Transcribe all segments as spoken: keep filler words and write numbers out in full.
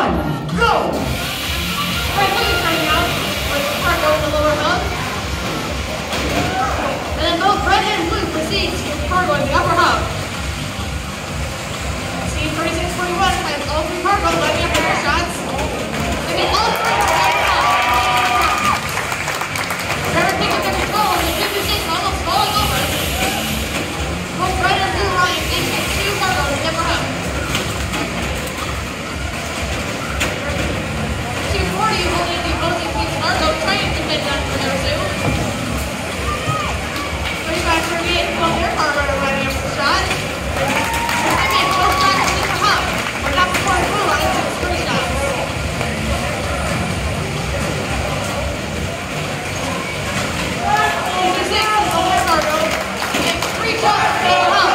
one, go! Right, look at starting out with Cargo in the lower hub. And then both red and blue proceeds with Cargo in the upper hub. Team thirty-six forty-one has all three Cargo lining up for their shots. They get all three in the upper hub. Trevor picking up their control and the fifty-six almost falling over. Both red and blue Lions each get two Cargo in the upper hub. two forty holding the opposing team's Cargo, trying to defend that for their two. thirty-five thirty-eight while their Cargo are lining up for the shot. They make both shots in the hub. But not before the blue line takes three shots. fifty-six is all their Cargo. He makes three shots in the hub.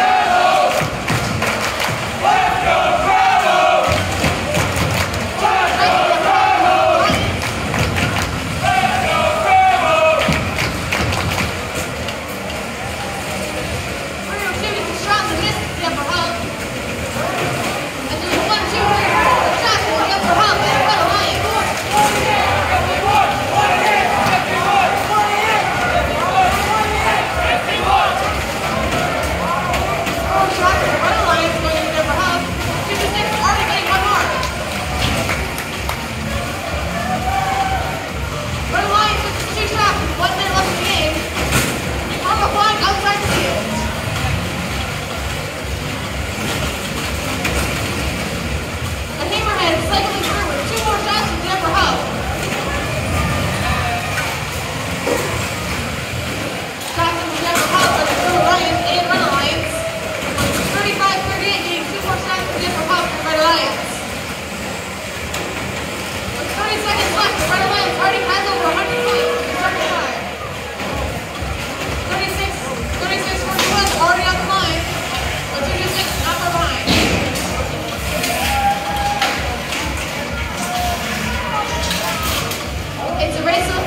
It's a race of